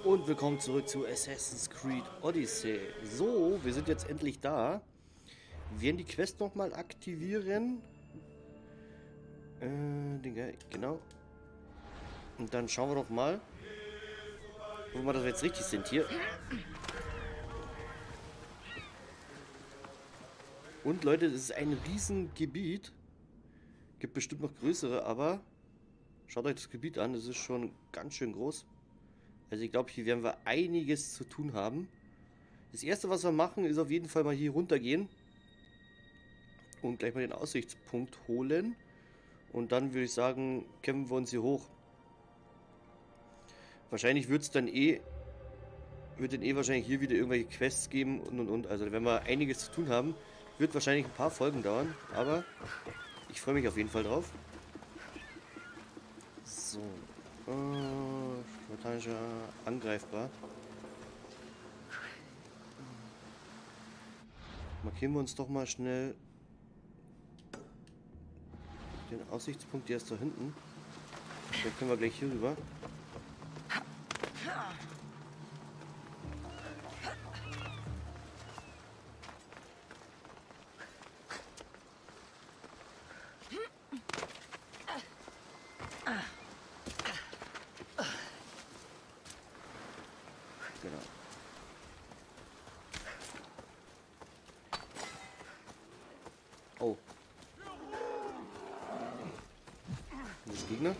Und willkommen zurück zu Assassin's Creed Odyssey. So, wir sind jetzt endlich da. Wir werden die Quest nochmal aktivieren. Genau. Und dann schauen wir doch mal, wo wir das jetzt richtig sind hier. Und Leute, das ist ein Riesengebiet. Gibt bestimmt noch größere, aber schaut euch das Gebiet an. Das ist schon ganz schön groß. Also ich glaube, hier werden wir einiges zu tun haben. Das erste, was wir machen, ist auf jeden Fall mal hier runtergehen. Und gleich mal den Aussichtspunkt holen. Und dann würde ich sagen, kämpfen wir uns hier hoch. Wahrscheinlich wird es dann wird dann wahrscheinlich hier wieder irgendwelche Quests geben und. Also wenn wir einiges zu tun haben, wird wahrscheinlich ein paar Folgen dauern. Aber ich freue mich auf jeden Fall drauf. So. Spartanischer angreifbar. Markieren wir uns doch mal schnell den Aussichtspunkt, der ist da hinten. Dann können wir gleich hier rüber. Genau. Oh. Das ist Gegner.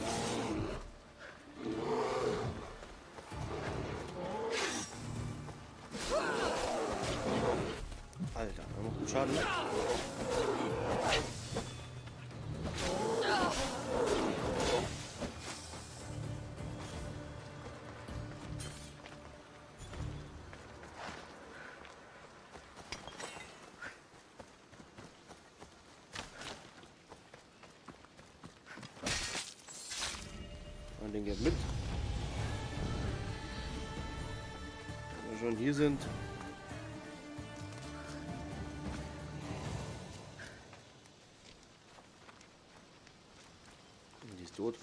Alter, er macht einen Schaden. Und den geht mit. Wenn wir schon hier sind. Die ist tot.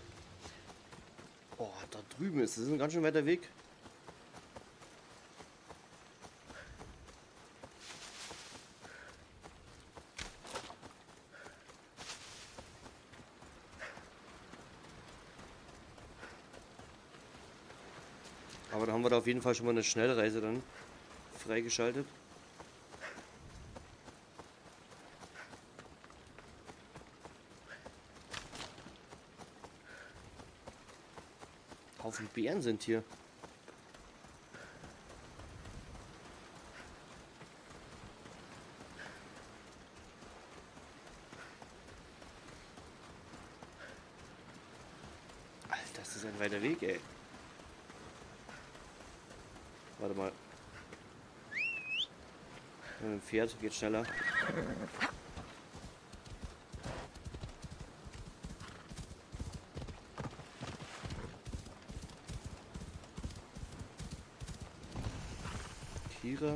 Oh, da drüben ist. Das ist ein ganz schön weiter Weg. Aber da haben wir da auf jeden Fall schon mal eine Schnellreise dann freigeschaltet. Haufen Bären sind hier. Alter, das ist ein weiter Weg, ey. Warte mal. Mit dem Pferd geht schneller. Tiere.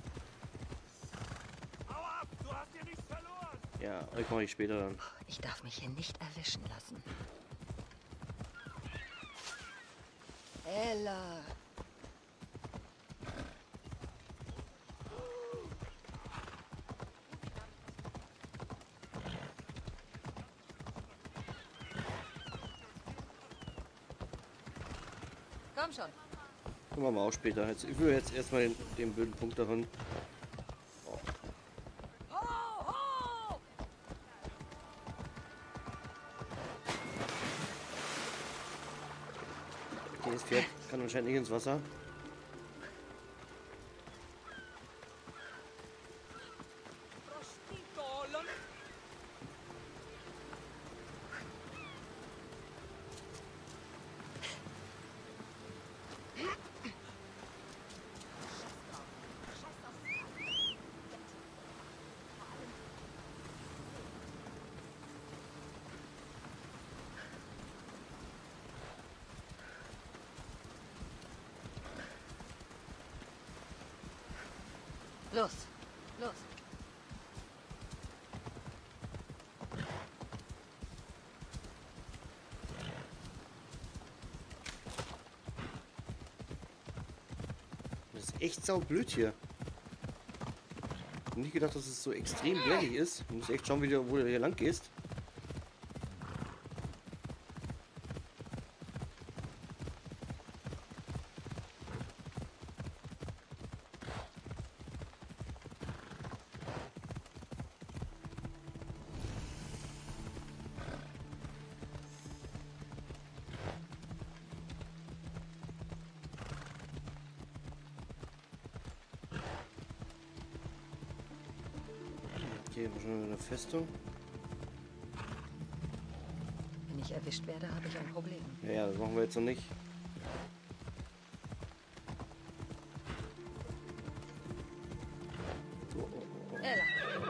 Hau ab! Du hast hier nichts verloren! Ja, euch mache ich später dann. Ich darf mich hier nicht erwischen lassen. Ella! Komm schon. Können wir mal auch später. Jetzt, ich will jetzt erstmal den blöden Punkt davon. Oh. Ho, ho! Okay, das Pferd kann anscheinend nicht ins Wasser. Los, los. echt saublöd hier. Ich hab nicht gedacht, dass es so extrem bergig ist. Du musst echt schauen, wo du hier lang gehst. Okay, schon eine Festung. Wenn ich erwischt werde, habe ich ein Problem. Ja, das machen wir jetzt noch nicht. Ella.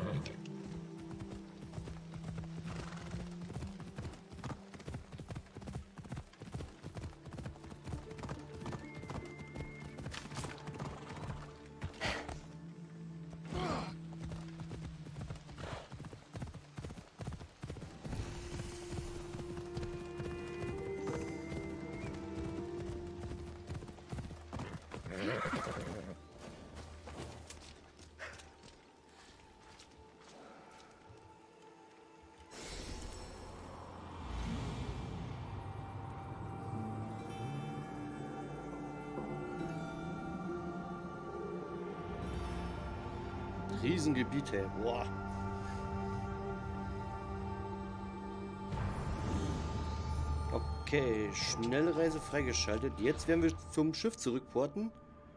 Riesengebiet, hey. Boah. Okay, Schnellreise freigeschaltet. Jetzt werden wir zum Schiff zurückporten.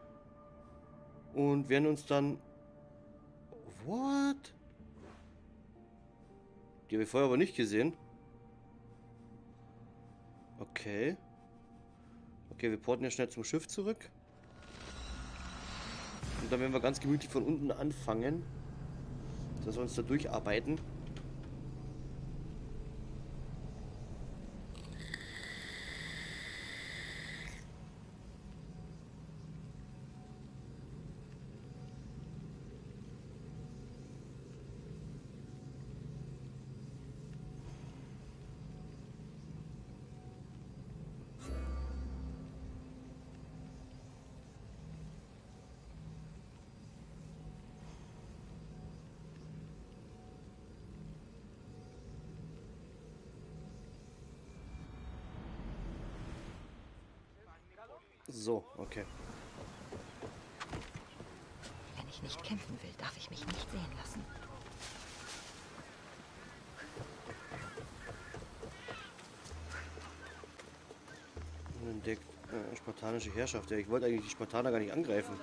Und werden uns dann... What? Die habe ich vorher aber nicht gesehen. Okay. Okay, wir porten ja schnell zum Schiff zurück. Und dann werden wir ganz gemütlich von unten anfangen. Dass wir uns da durcharbeiten. So, okay. Wenn ich nicht kämpfen will, darf ich mich nicht sehen lassen. Entdeckt spartanische Herrschaft. Ja, ich wollte eigentlich die Spartaner gar nicht angreifen.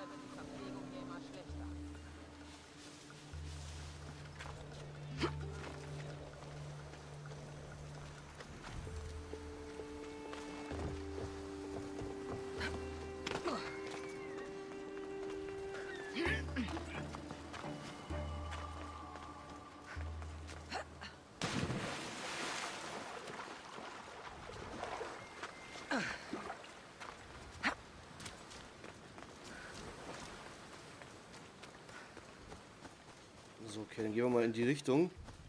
So, okay, dann gehen wir mal in die Richtung.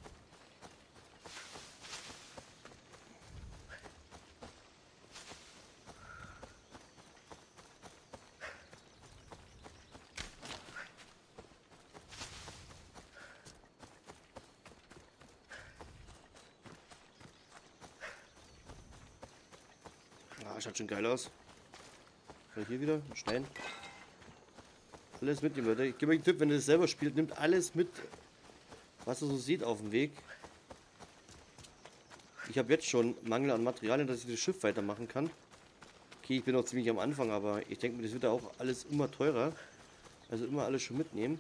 Ah, schaut schon geil aus. Hier wieder, Stein. Alles mitnehmen, Leute. Ich gebe euch einen Tipp, wenn ihr das selber spielt, nimmt alles mit, was ihr so seht auf dem Weg. Ich habe jetzt schon Mangel an Materialien, dass ich das Schiff weitermachen kann. Okay, ich bin noch ziemlich am Anfang, aber ich denke mir, das wird ja auch alles immer teurer. Also immer alles schon mitnehmen.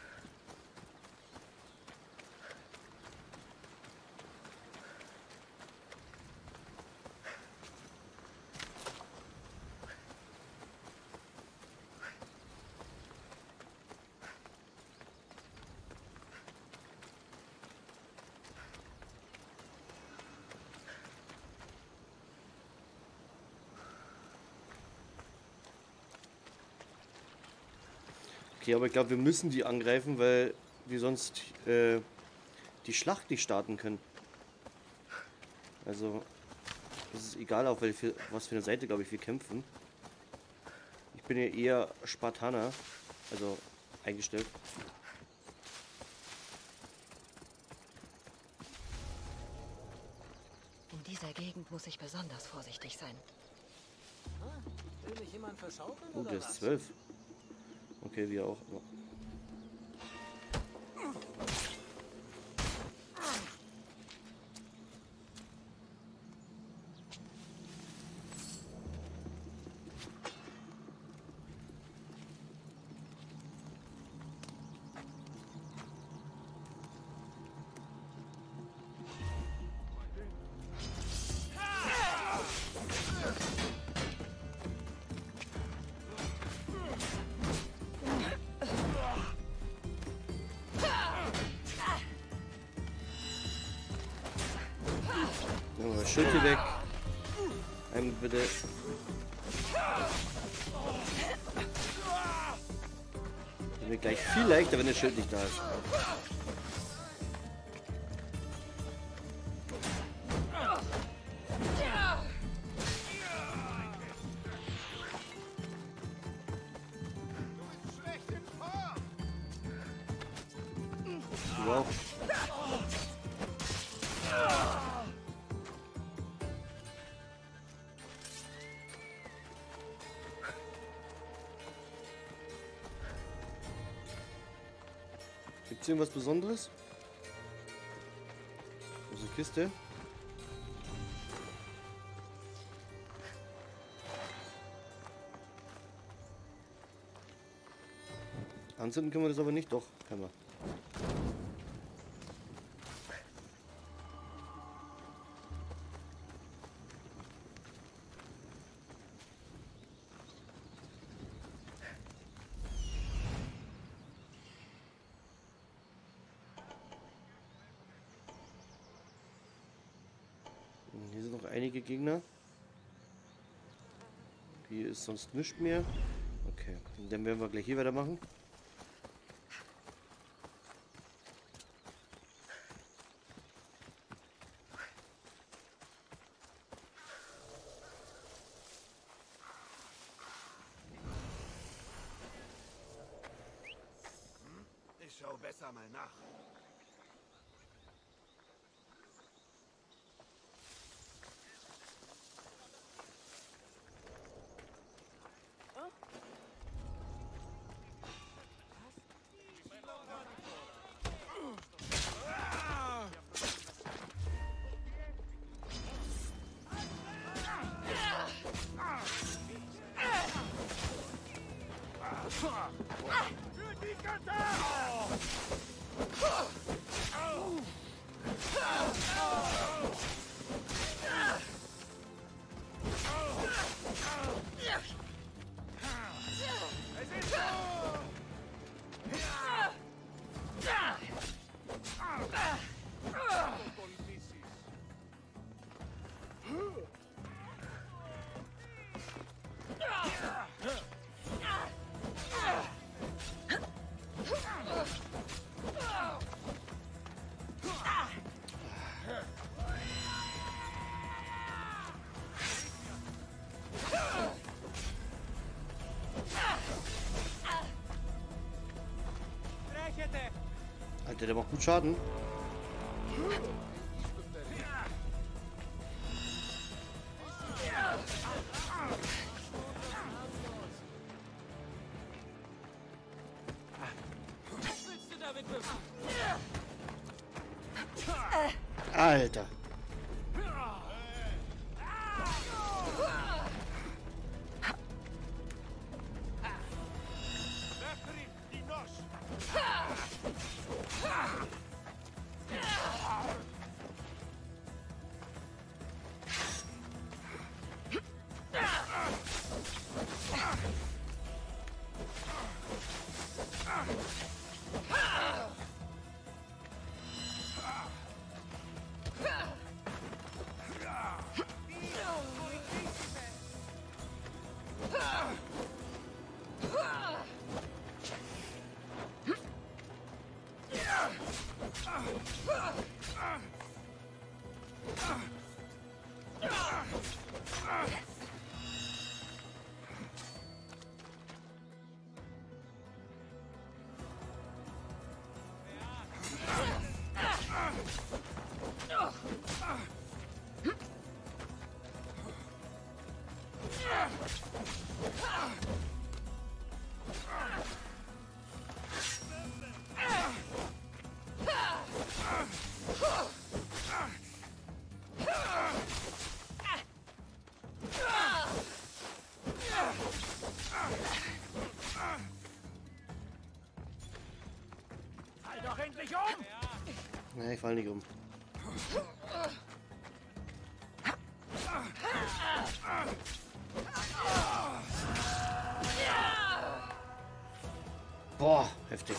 Okay, aber ich glaube, wir müssen die angreifen, weil wir sonst die Schlacht nicht starten können. Also, es ist egal, auf was für eine Seite, glaube ich, wir kämpfen. Ich bin ja eher Spartaner, also eingestellt. In dieser Gegend muss ich besonders vorsichtig sein. Will mich jemand verschaukeln Oh, oder der ist was? 12. Okay, wir auch. Ja. Junge, Schild hier weg. Einmal bitte. Wird mir gleich viel leichter, wenn das Schild nicht da ist. Schlecht in Form! Wow. Gibt's hier irgendwas Besonderes? Also Kiste. Anzünden können wir das aber nicht, doch, können wir. Hier sind noch einige Gegner. Hier ist sonst nichts mehr. Okay, dann werden wir gleich hier weitermachen. Ich schau besser mal nach. Für die Götter! Es ist so! Alter, der macht gut Schaden. Alter. Fall nicht um. Boah, heftig.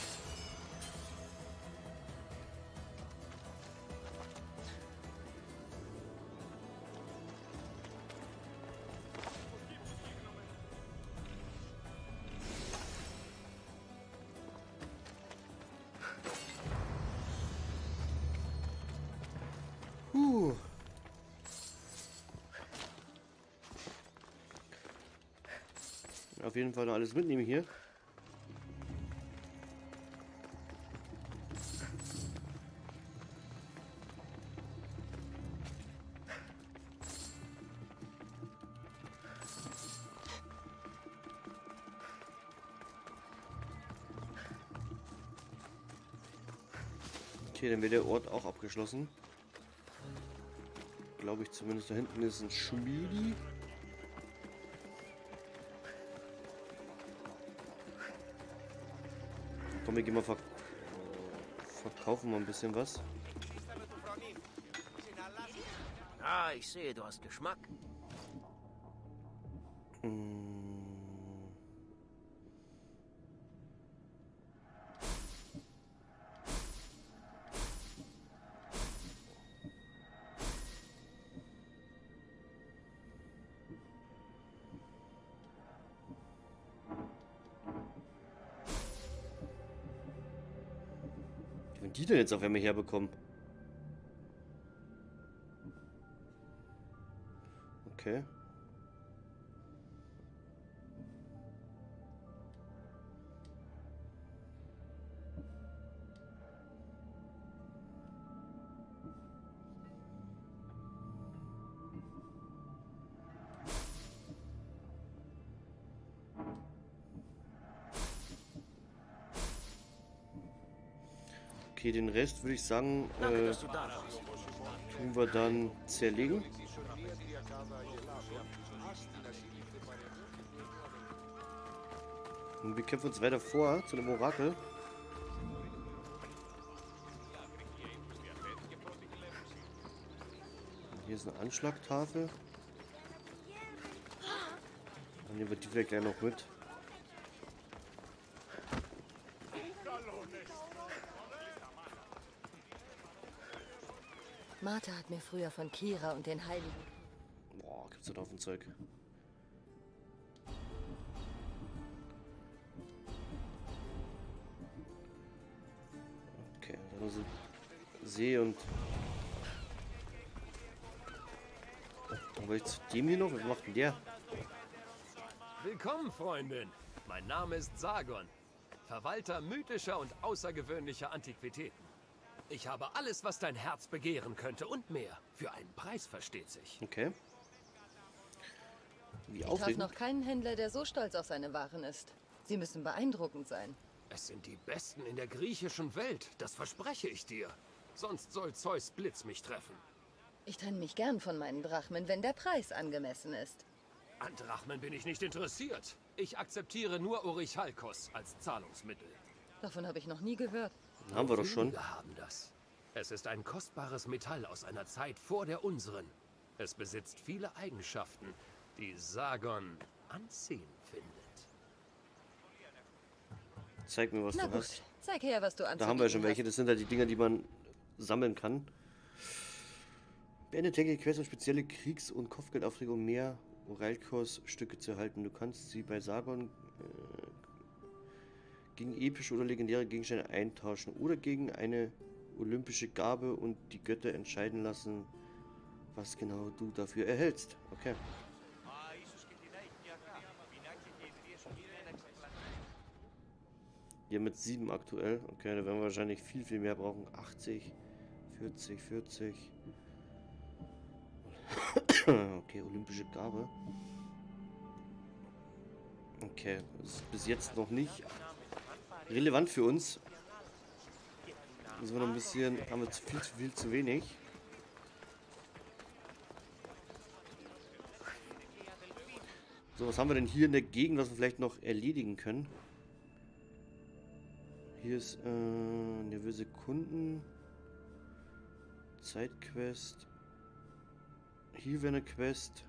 Auf jeden Fall noch alles mitnehmen hier. Okay, dann wird der Ort auch abgeschlossen. Glaube ich zumindest. Da hinten ist ein Schmiedi. Komm, wir gehen mal verkaufen mal ein bisschen was. Ah, ich sehe, du hast Geschmack. Wie wollen die denn jetzt auf einmal herbekommen? Okay. Okay, den Rest würde ich sagen, Danke, dass du da warst. tun wir dann zerlegen. Und wir kämpfen uns weiter vor zu einem Orakel. Hier ist eine Anschlagtafel. Dann nehmen wir die vielleicht gleich noch mit. Martha hat mir früher von Kira und den Heiligen... Boah, gibt's da drauf ein Zeug. Okay, dann sind See und... Aber ich zu dem hier noch? Was macht denn der? Willkommen, Freundin. Mein Name ist Sargon, Verwalter mythischer und außergewöhnlicher Antiquitäten. Ich habe alles, was dein Herz begehren könnte und mehr. Für einen Preis, versteht sich. Okay. Wie Ich traf aufregend. noch keinen Händler, der so stolz auf seine Waren ist. Sie müssen beeindruckend sein. Es sind die Besten in der griechischen Welt, das verspreche ich dir. Sonst soll Zeus Blitz mich treffen. Ich trenne mich gern von meinen Drachmen, wenn der Preis angemessen ist. An Drachmen bin ich nicht interessiert. Ich akzeptiere nur Orichalkos als Zahlungsmittel. Davon habe ich noch nie gehört. Haben wir doch schon. Wenige haben das. Es ist ein kostbares Metall aus einer Zeit vor der unseren. Es besitzt viele Eigenschaften, die Sargon anziehend findet. Zeig mir, was Na du gut, hast. zeig her, was du anzubieten Da haben wir ja schon welche. hast. Das sind halt die Dinger, die man sammeln kann. Beende tägliche Quests, um spezielle Kriegs- und Kopfgeldaufträge, um mehr Oralkos-Stücke zu erhalten. Du kannst sie bei Sargon gegen epische oder legendäre Gegenstände eintauschen oder gegen eine olympische Gabe und die Götter entscheiden lassen, was genau du dafür erhältst. Okay. Hier mit 7 aktuell. Okay, da werden wir wahrscheinlich viel mehr brauchen. 80, 40, 40. Okay, olympische Gabe. Okay, das ist bis jetzt noch nicht relevant für uns. Müssen wir noch ein bisschen, haben wir zu viel, zu wenig. So, was haben wir denn hier in der Gegend, was wir vielleicht noch erledigen können? Hier ist nervöse Kunden. Zeitquest. Hier wäre eine Quest.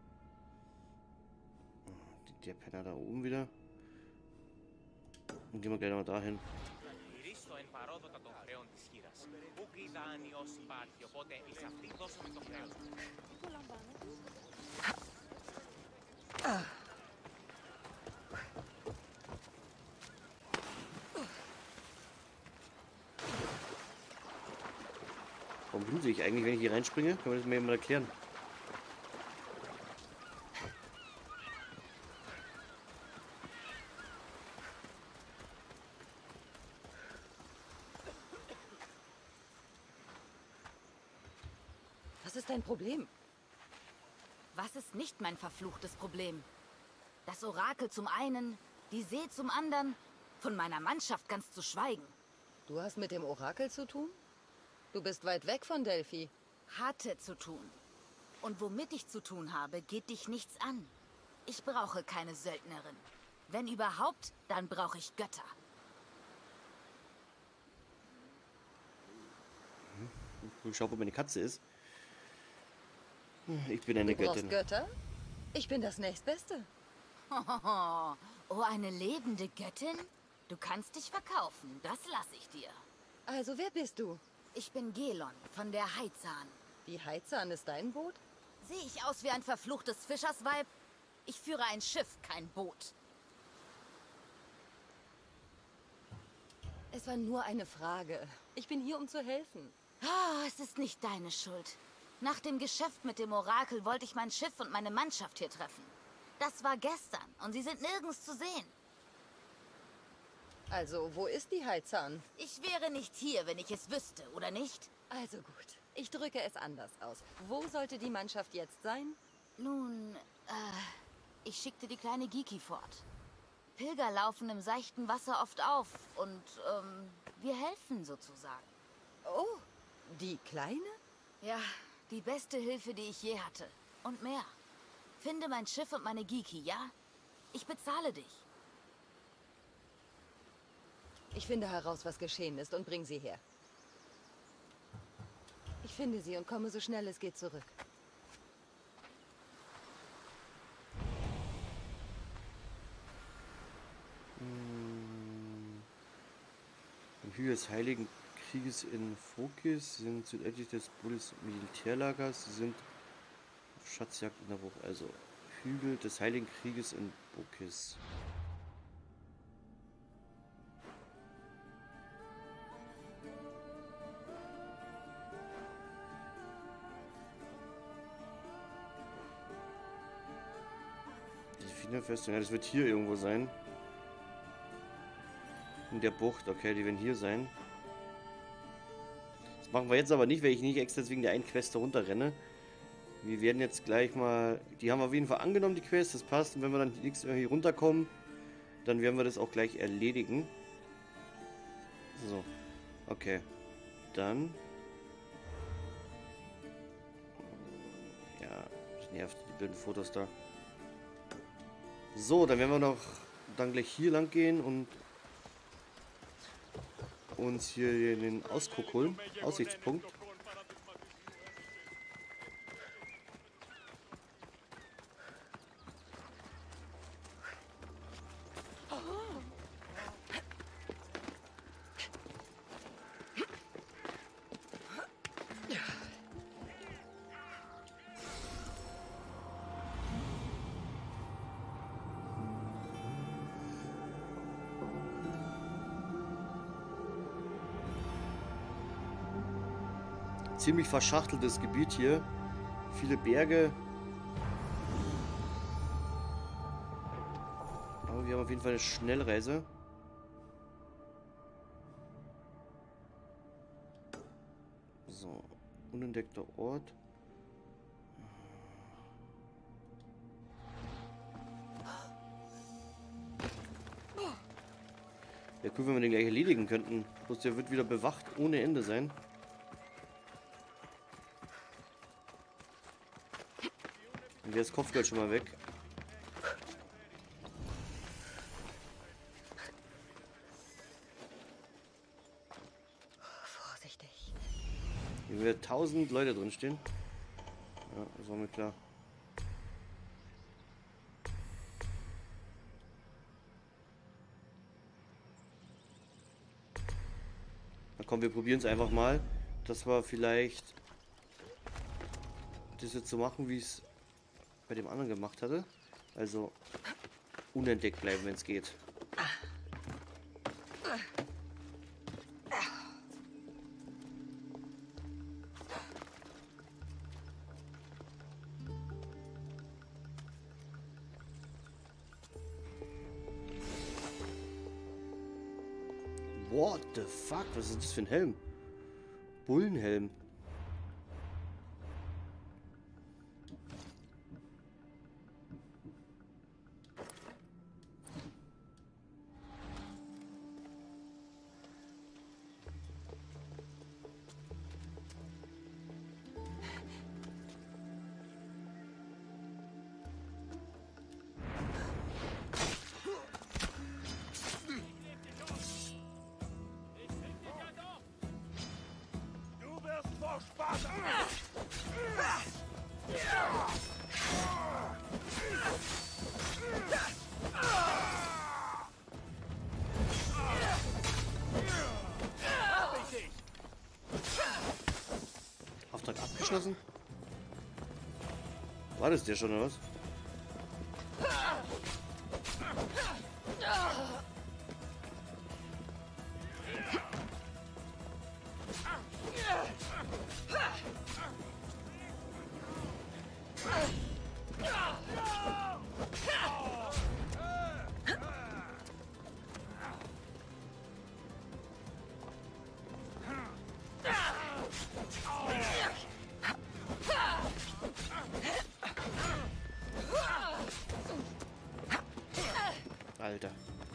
Der Penner da oben wieder. Und gehen wir gleich noch mal dahin. Γυρίσω εν παρόδοτα των χρέων της χείρας. Πού και η δάνειος υπάρχει, οπότε εις αυτή δώσαμε το χρέος. Warum blute ich eigentlich, wenn ich hier reinspringe? Kann man das mir mal erklären? Was ist dein Problem? Was ist nicht mein verfluchtes Problem? Das Orakel zum einen, die See zum anderen, von meiner Mannschaft ganz zu schweigen. Du hast mit dem Orakel zu tun? Du bist weit weg von Delphi. Hatte zu tun. Und womit ich zu tun habe, geht dich nichts an. Ich brauche keine Söldnerin. Wenn überhaupt, dann brauche ich Götter. Schau, wo meine Katze ist. Ich bin eine Du brauchst Göttin. Götter? Ich bin das Nächstbeste. Oh, eine lebende Göttin? Du kannst dich verkaufen, das lasse ich dir. Also, wer bist du? Ich bin Gelon von der Heizahn. Die Heizahn ist dein Boot? Sehe ich aus wie ein verfluchtes Fischersweib? Ich führe ein Schiff, kein Boot. Es war nur eine Frage. Ich bin hier, um zu helfen. Ah, es ist nicht deine Schuld. Nach dem Geschäft mit dem Orakel wollte ich mein Schiff und meine Mannschaft hier treffen. Das war gestern und sie sind nirgends zu sehen. Also, wo ist die Heizahn? Ich wäre nicht hier, wenn ich es wüsste, oder nicht? Also gut, ich drücke es anders aus. Wo sollte die Mannschaft jetzt sein? Nun, ich schickte die kleine Giki fort. Pilger laufen im seichten Wasser oft auf und, wir helfen sozusagen. Oh, die Kleine? Ja, die beste Hilfe, die ich je hatte. Und mehr. Finde mein Schiff und meine Giki, ja? Ich bezahle dich. Ich finde heraus, was geschehen ist und bring sie her. Ich finde sie und komme so schnell es geht zurück. Im Höhe des Heiligen Krieges in Phokis sind südöstlich des Bullis Militärlagers, sie sind auf Schatzjagd in der Woche, also Hügel des Heiligen Krieges in Phokis. Die Wienerfestung, ja, das wird hier irgendwo sein. In der Bucht, okay, die werden hier sein. Das machen wir jetzt aber nicht, weil ich nicht extra wegen der einen Quest da runterrenne. Wir werden jetzt gleich mal... Die haben wir auf jeden Fall angenommen, die Quest, das passt. Und wenn wir dann hier runterkommen, dann werden wir das auch gleich erledigen. So, okay. Dann... Ja, das nervt, die blöden Fotos da. So, dann werden wir noch dann gleich hier lang gehen und uns hier den Ausguck holen, Aussichtspunkt. Ziemlich verschachteltes Gebiet hier. Viele Berge. Aber wir haben auf jeden Fall eine Schnellreise. So, unentdeckter Ort. Ja, cool, wenn wir den gleich erledigen könnten. Bloß der wird wieder bewacht ohne Ende sein. Und der ist Kopfgeld schon mal weg. Vorsichtig. Wir werden wir 1000 Leute drin stehen. Ja, das war mir klar. Na komm, wir probieren es einfach mal. Das war vielleicht das jetzt so machen, wie ich es bei dem anderen gemacht hatte. Also unentdeckt bleiben, wenn es geht. What the fuck? Was ist das für ein Helm? Bullenhelm. Du wirst vor Spaß. Auftrag abgeschlossen? War das der schon oder was? Alter.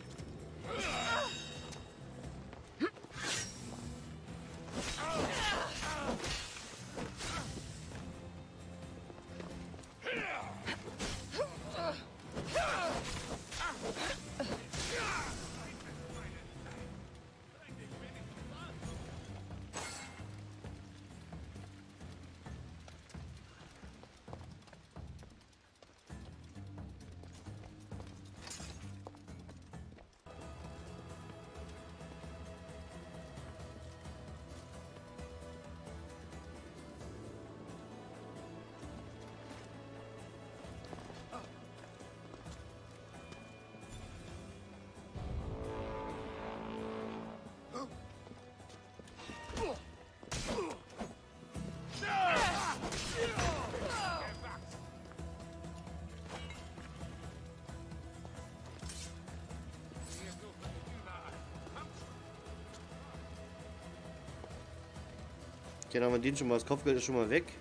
Dann haben wir den schon mal, das Kopfgeld ist schon mal weg.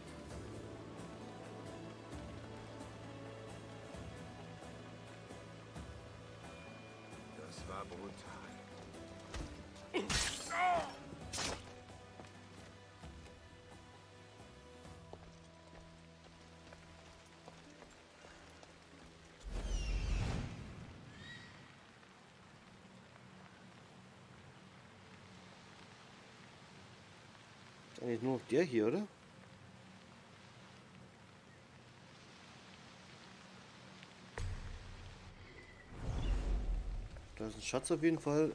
Das war brutal. Ist eigentlich nur noch der hier, oder? Da ist ein Schatz auf jeden Fall.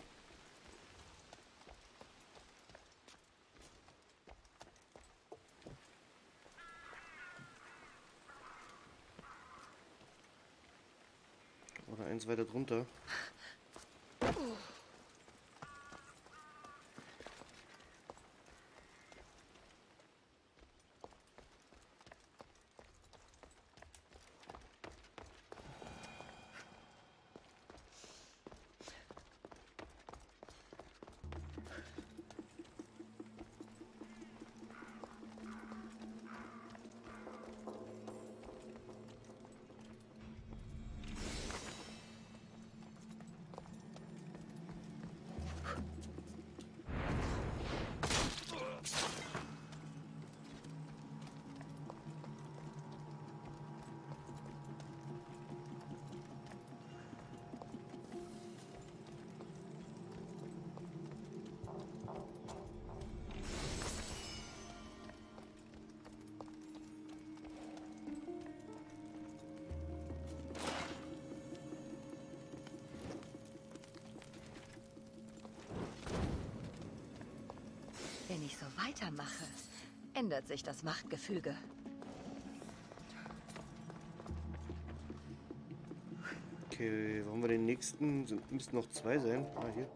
Oder eins weiter drunter. ich so weitermache, ändert sich das Machtgefüge. Okay, wo haben wir den nächsten? Müssten noch 2 sein. Ah, hier.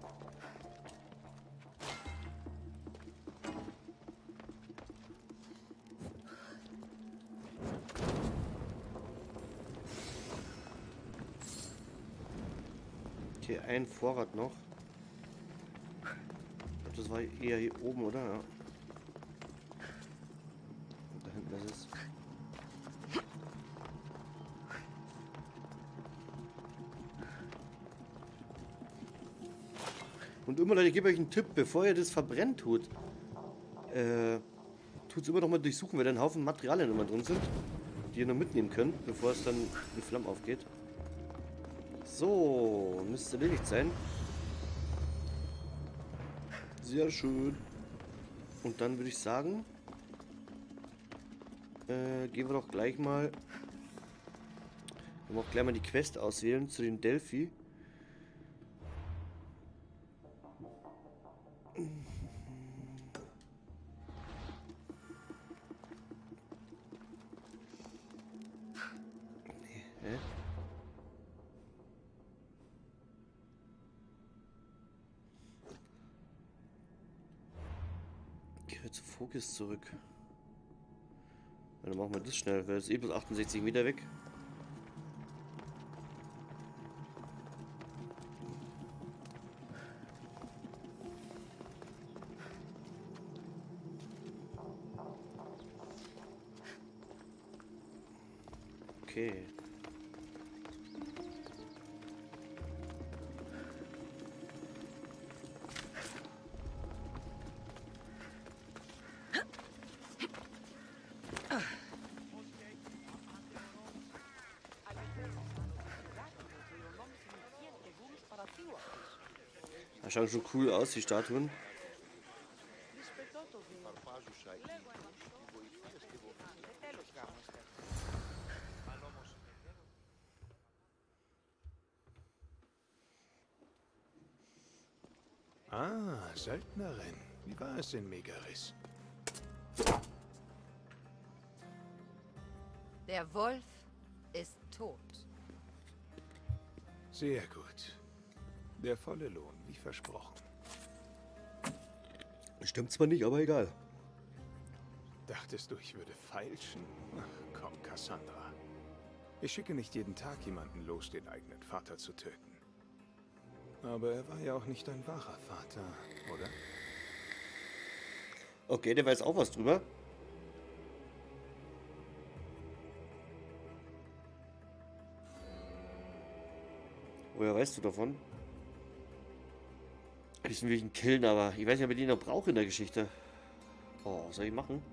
Okay, ein Vorrat noch. Ich glaube, das war eher hier oben, oder? Ja. Und da hinten ist es. Und immer, Leute, ich gebe euch einen Tipp, bevor ihr das verbrennt tut. Tut es immer noch mal durchsuchen, weil da ein Haufen Materialien immer drin sind, die ihr noch mitnehmen könnt, bevor es dann die Flamme aufgeht. So, müsste erledigt sein. Sehr schön. Und dann würde ich sagen, gehen wir doch gleich mal. Wir auch gleich mal die Quest auswählen zu den Delphi. Hä? Geh zu Fokus zurück. Dann machen wir das schnell, weil es ist bloß 68 Meter weg. Okay. Das schaut schon cool aus, die Statuen. Ah, Söldnerin. Wie war es in Megaris? Der Wolf ist tot. Sehr gut. Der volle Lohn, wie versprochen. Stimmt zwar nicht, aber egal. Dachtest du, ich würde feilschen? Ach, komm, Cassandra. Ich schicke nicht jeden Tag jemanden los, den eigenen Vater zu töten. Aber er war ja auch nicht dein wahrer Vater, oder? Okay, der weiß auch was drüber. Woher weißt du davon? Ich will ihn killen, aber ich weiß nicht, ob ich den noch brauche in der Geschichte. Oh, was soll ich machen?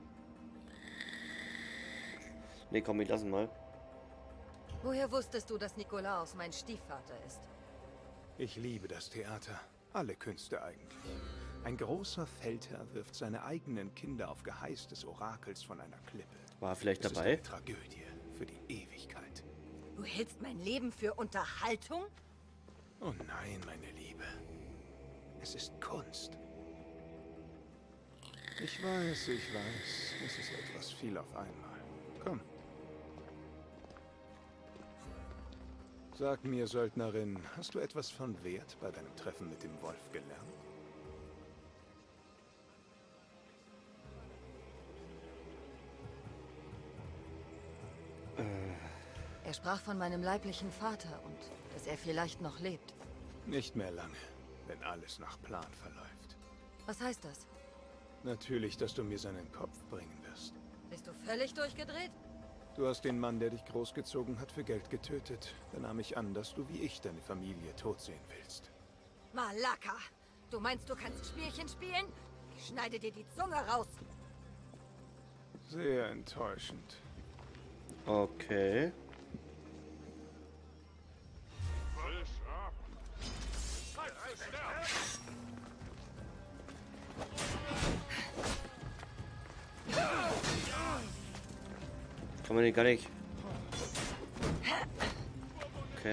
Ne, komm, wir lassen mal. Woher wusstest du, dass Nikolaos mein Stiefvater ist? Ich liebe das Theater. Alle Künste eigentlich. Ein großer Feldherr wirft seine eigenen Kinder auf Geheiß des Orakels von einer Klippe. War vielleicht Es dabei? ist eine Tragödie für die Ewigkeit. Du hältst mein Leben für Unterhaltung? Oh nein, meine Liebe. Es ist Kunst. Ich weiß. Es ist etwas viel auf einmal. Komm. Sag mir, Söldnerin, hast du etwas von Wert bei deinem Treffen mit dem Wolf gelernt? Er sprach von meinem leiblichen Vater und dass er vielleicht noch lebt. Nicht mehr lange, wenn alles nach Plan verläuft. Was heißt das? Natürlich, dass du mir seinen Kopf bringen wirst. Bist du völlig durchgedreht? Du hast den Mann, der dich großgezogen hat, für Geld getötet. Da nahm ich an, dass du wie ich deine Familie tot sehen willst. Malaka! Du meinst, du kannst Spielchen spielen? Ich schneide dir die Zunge raus! Sehr enttäuschend. Okay. Kann man den gar nicht. Okay.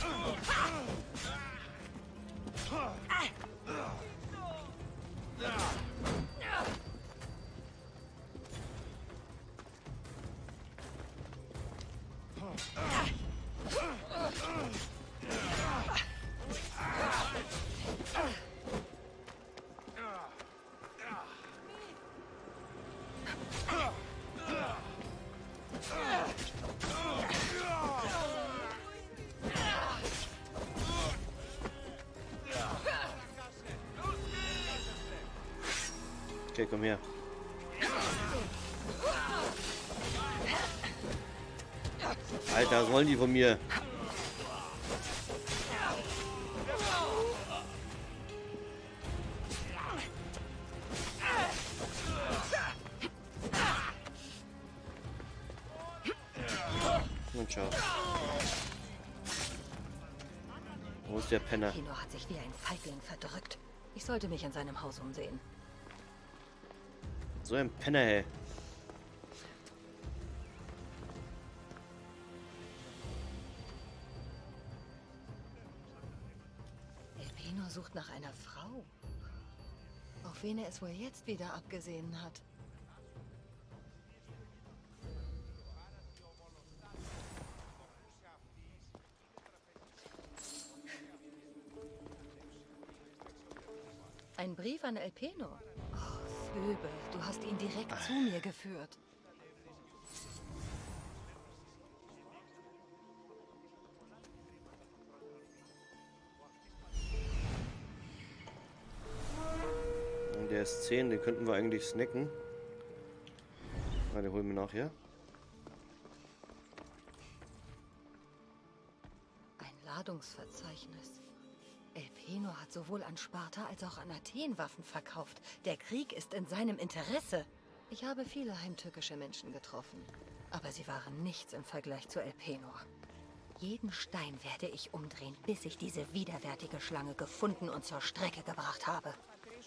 Okay, komm her. Alter, was wollen die von mir? Und ciao. Wo ist der Penner? Kino hat sich wie ein Feigling verdrückt. Ich sollte mich in seinem Haus umsehen. So ein Penner, hey. Elpenor sucht nach einer Frau. Auf wen er es wohl jetzt wieder abgesehen hat. Ein Brief an Elpenor. Oh, Phoebe, du hast ihn direkt zu mir geführt. Der ist 10, den könnten wir eigentlich snacken. Ah, den holen wir nachher. Ein Ladungsverzeichnis. Elpenor hat sowohl an Sparta als auch an Athen Waffen verkauft. Der Krieg ist in seinem Interesse. Ich habe viele heimtückische Menschen getroffen, aber sie waren nichts im Vergleich zu Elpenor. Jeden Stein werde ich umdrehen, bis ich diese widerwärtige Schlange gefunden und zur Strecke gebracht habe.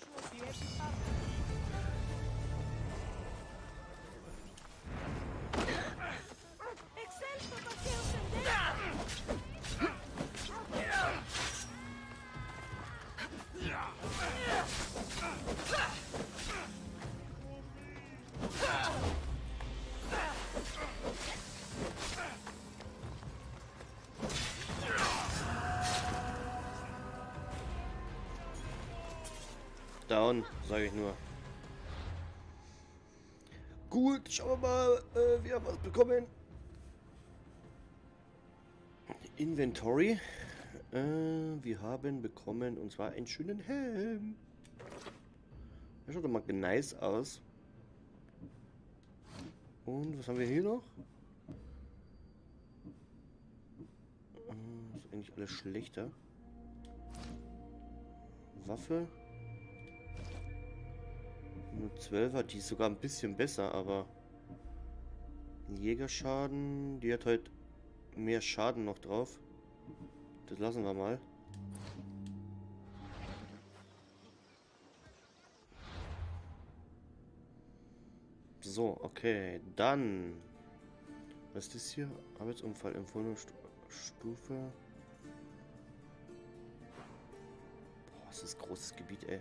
Down, sage ich nur. Gut, schauen wir mal, wir haben was bekommen. Inventory. Wir haben bekommen, und zwar einen schönen Helm. Der schaut doch mal nice aus. Und was haben wir hier noch? Ist eigentlich alles schlechter. Waffe. Nur 12er, die ist sogar ein bisschen besser, aber Jägerschaden, die hat halt mehr Schaden noch drauf. Das lassen wir mal. So, okay, dann was ist das hier? Arbeitsunfall, empfohlene Stufe. Boah, das ist ein großes Gebiet, ey.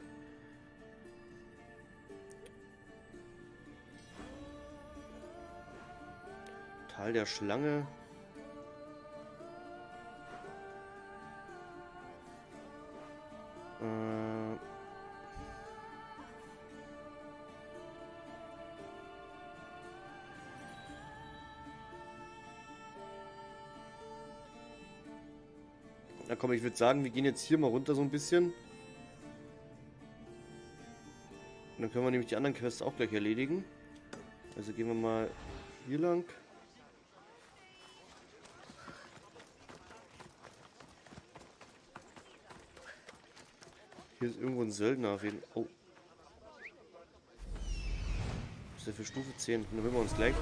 Tal der Schlange. Na komm, ich würde sagen, wir gehen jetzt hier mal runter so ein bisschen. Und dann können wir nämlich die anderen Quests auch gleich erledigen. Also gehen wir mal hier lang. Hier ist irgendwo ein Söldner auf jeden Fall. Oh. Was ist der für Stufe 10? Dann hören wir uns gleich.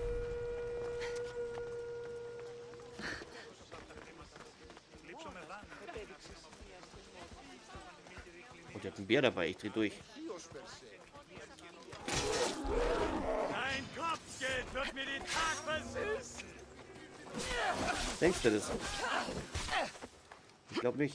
Oh, der hat einen Bär dabei. Ich dreh durch. Dein Kopfgeld wird mir den Tag versüßen. Denkst du das? Ich glaube nicht.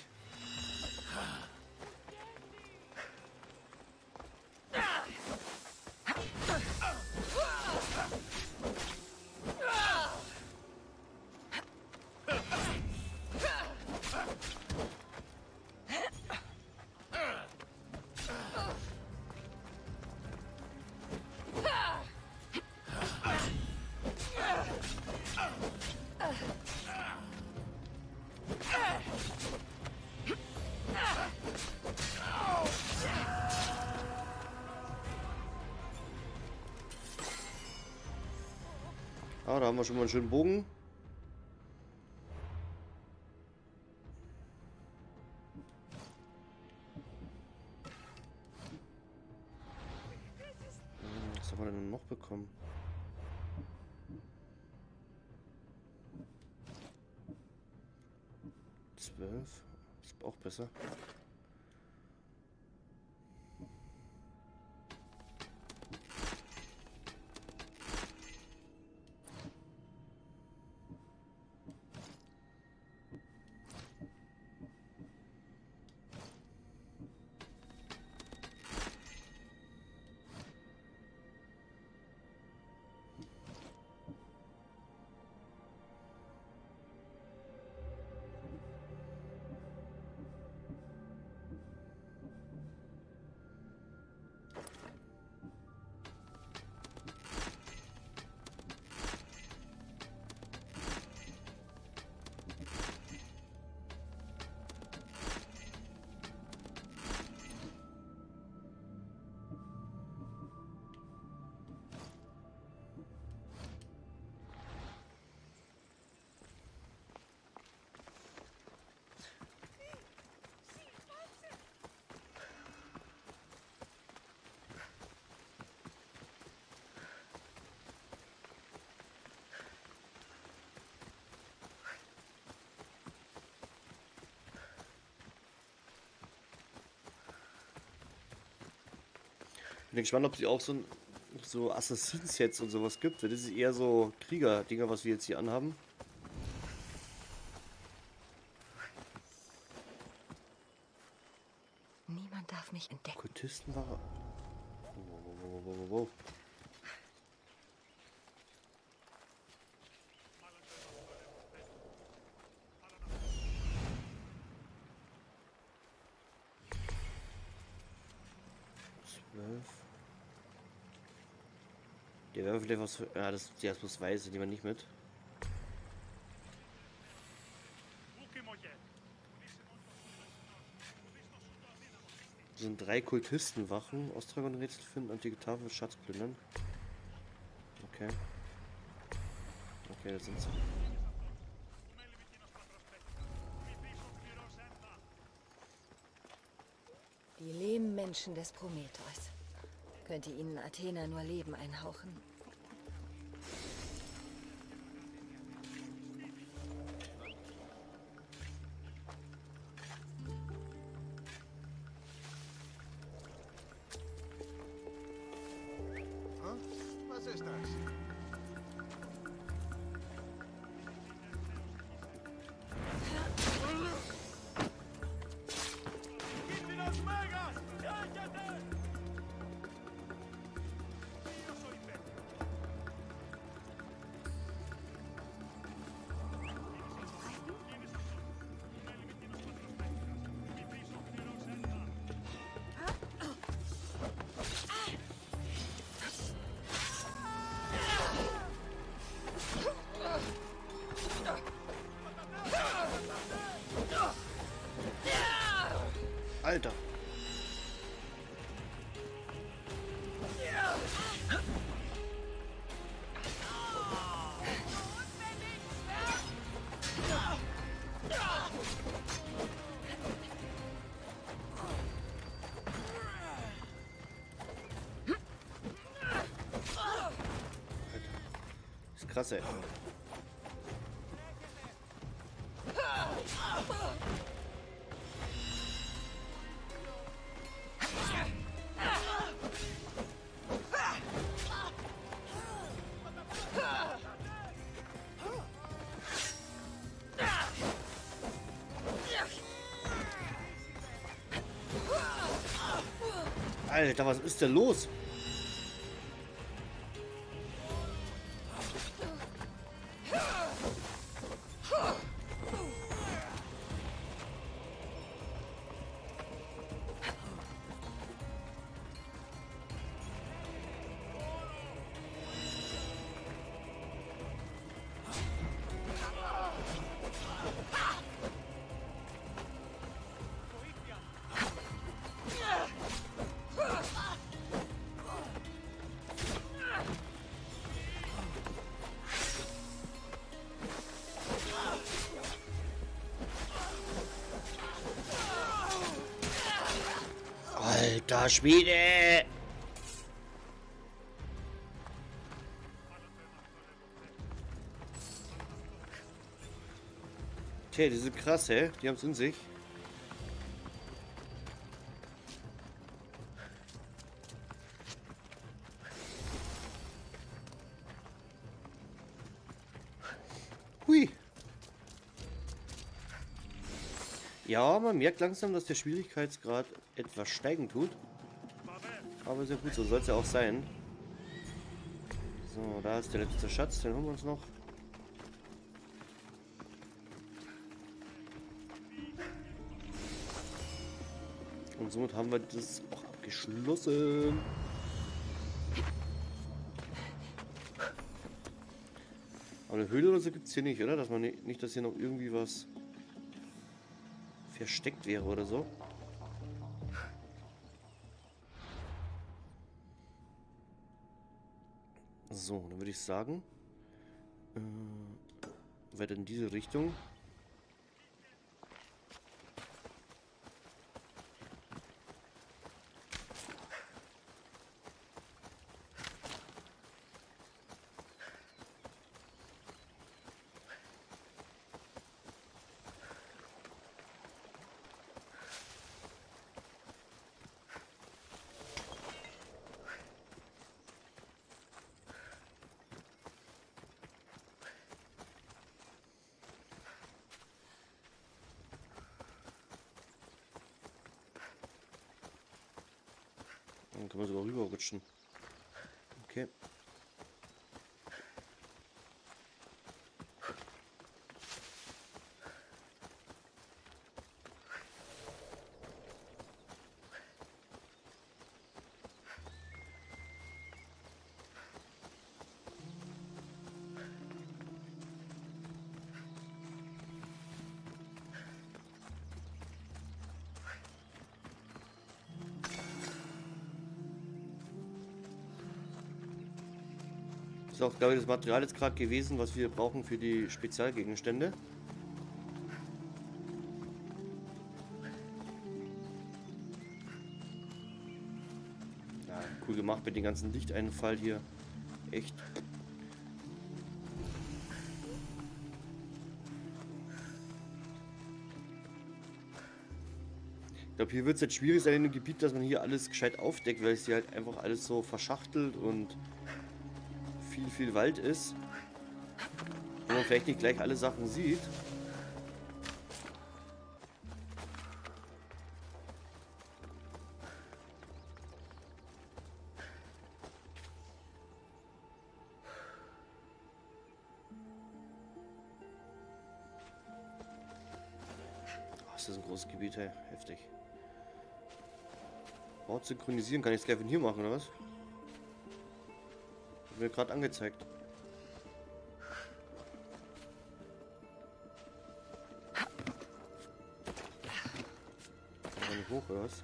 Ah, da haben wir schon mal einen schönen Bogen. Was haben wir denn noch bekommen? Ist auch besser. Bin gespannt, ob es auch so Assassins-Sets und sowas gibt. Das ist eher so Krieger-Dinger, was wir jetzt hier anhaben. Niemand darf mich entdecken. Kultisten war. Wow. 12. Die werden vielleicht was für. Ja, das ist bloß weiß, die nehmen wir nicht mit. Das sind 3 Kultistenwachen. Austragon-Rätsel finden, antike Tafel, Schatz plündern. Okay. Okay, das sind sie. Die Lehmmenschen des Prometheus. Könnte ihnen Athena nur Leben einhauchen. Was ist das? Alter. Ist krass, ey. Alter, was ist denn los? Alter Schwede! Tja, die sind krass, hä? Die haben es in sich. Hui. Ja, man merkt langsam, dass der Schwierigkeitsgrad etwas steigen tut. Aber sehr gut, so soll es ja auch sein. So, da ist der letzte Schatz, den holen wir uns noch. Und somit haben wir das auch abgeschlossen. Aber eine Höhle oder so gibt es hier nicht, oder? Dass man nicht, dass hier noch irgendwie was versteckt wäre oder so. So, dann würde ich sagen, weiter in diese Richtung. Dann können wir sogar rüberrutschen. Okay. Das ist auch, glaube ich, das Material jetzt gerade gewesen, was wir brauchen für die Spezialgegenstände. Ja, cool gemacht mit dem ganzen Lichteinfall hier. Echt. Ich glaube, hier wird es jetzt schwierig sein in dem Gebiet, dass man hier alles gescheit aufdeckt, weil es hier halt einfach alles so verschachtelt und viel Wald ist, wo man vielleicht nicht gleich alle Sachen sieht. Oh, ist das ein großes Gebiet, hey. Heftig. Ort synchronisieren, kann ich es gleich von hier machen, oder was? Mir gerade angezeigt. Kann nicht hoch, oder was?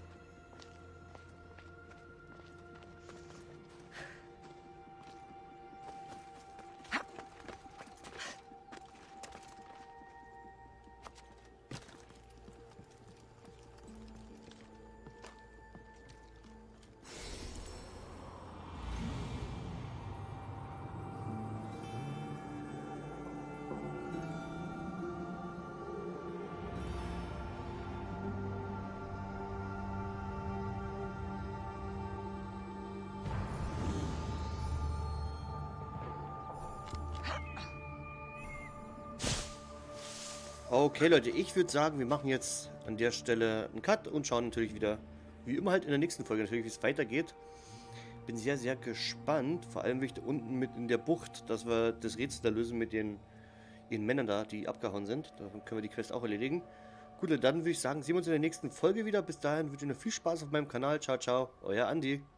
Okay, Leute, ich würde sagen, wir machen jetzt an der Stelle einen Cut und schauen natürlich wieder wie immer halt in der nächsten Folge natürlich, wie es weitergeht. Bin sehr, sehr gespannt. Vor allem, wie ich da unten mit in der Bucht, dass wir das Rätsel da lösen mit den Männern da, die abgehauen sind. Da können wir die Quest auch erledigen. Gut, dann würde ich sagen, sehen wir uns in der nächsten Folge wieder. Bis dahin wünsche ich noch viel Spaß auf meinem Kanal. Ciao, ciao. Euer Andi.